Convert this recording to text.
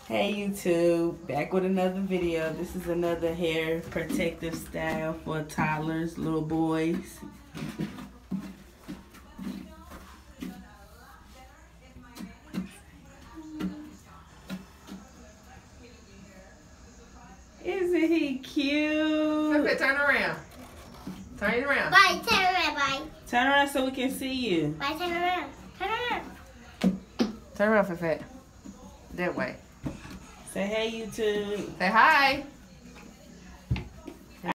Hey YouTube, back with another video. This is another hair protective style for toddlers, little boys. Isn't he cute? Flip it, turn around. Turn it around. Bye, turn around, bye. Turn around so we can see you. Bye, turn around. Turn around. Turn around, Fifet. That way. Say hey YouTube. Say hi.